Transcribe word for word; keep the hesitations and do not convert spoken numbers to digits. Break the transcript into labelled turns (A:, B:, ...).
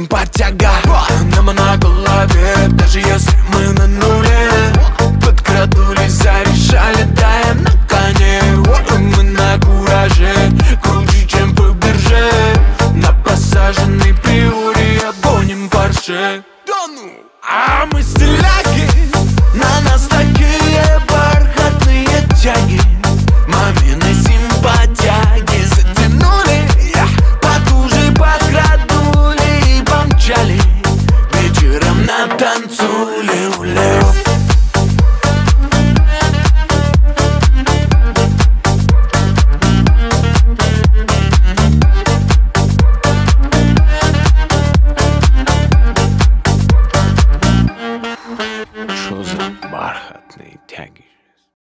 A: симпатяга. Небо на голове, даже если мы на нуле. Подкрадулись, зарешали, таем на коне. Мы на кураже, круче, чем по бирже. На посаженной приоре гоним Порше. А мы стиляки, на нас такие бархатные тяги. Мамины симпатяги затянули, потуже подкрадули и помчали вечером на танцуле. Что за бархатные тяги?